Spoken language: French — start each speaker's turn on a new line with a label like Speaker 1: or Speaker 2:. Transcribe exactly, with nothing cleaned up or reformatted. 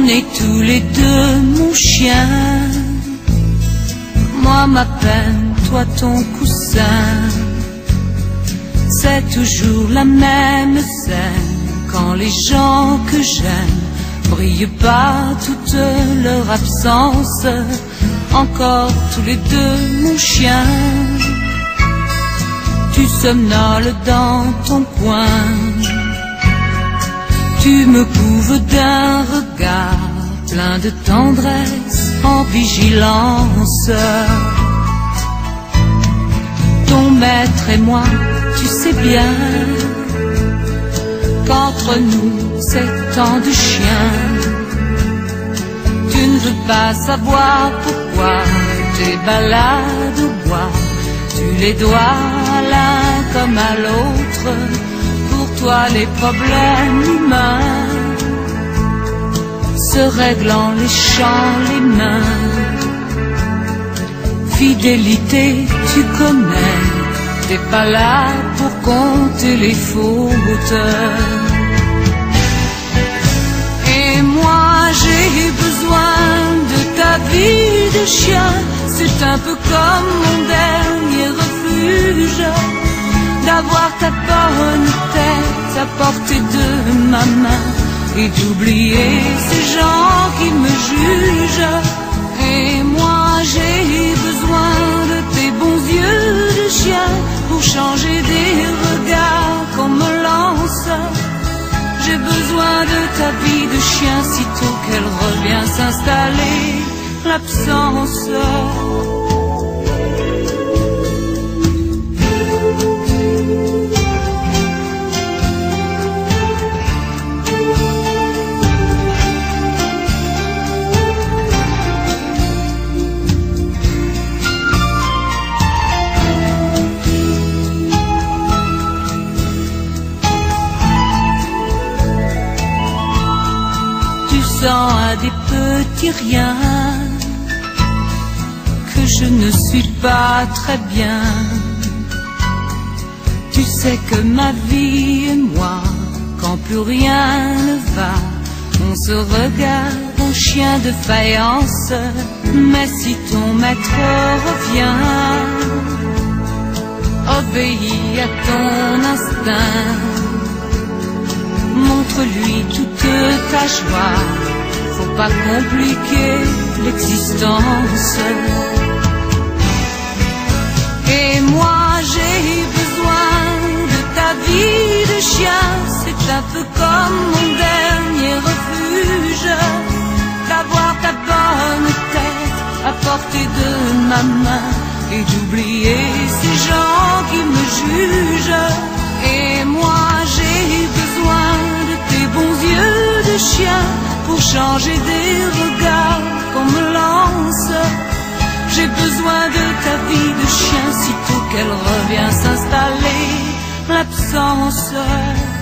Speaker 1: est tous les deux mon chien. Moi ma peine, toi ton coussin. C'est toujours la même scène quand les gens que j'aime brillent pas toute leur absence. Encore tous les deux mon chien. Tu somnoles dans ton coin. Tu me couves d'un regard plein de tendresse en vigilance. Ton maître et moi, tu sais bien qu'entre nous c'est tant de chiens. Tu ne veux pas savoir pourquoi tes balades au bois, tu les dois à l'un comme à l'autre. Pour toi les problèmes humains se règlent en léchant les mains. Fidélité, tu connais, t'es pas là pour compter les fautes. Et moi j'ai besoin de ta vie de chien. C'est un peu comme mon dernier refuge, d'avoir ta bonne tête à portée de ma main et d'oublier ces gens qui me jugent. Et moi j'ai besoin de tes bons yeux de chien pour changer des regards qu'on me lance. J'ai besoin de ta vie de chien sitôt qu'elle revient s'installer, l'absence. À des petits riens que je ne suis pas très bien. Tu sais que ma vie et moi, quand plus rien ne va, on se regarde en chien de faïence. Mais si ton maître revient, obéis à ton instinct. Montre-lui toute ta joie, faut pas compliquer l'existence. Et moi j'ai besoin de ta vie de chien. C'est un peu comme mon dernier refuge, d'avoir ta bonne tête à portée de ma main et d'oublier ces gens qui me jugent. Et moi j'ai besoin de tes bons yeux de chien pour changer des regards qu'on me lance. J'ai besoin de ta vie de chien sitôt qu'elle revient s'installer, l'absence.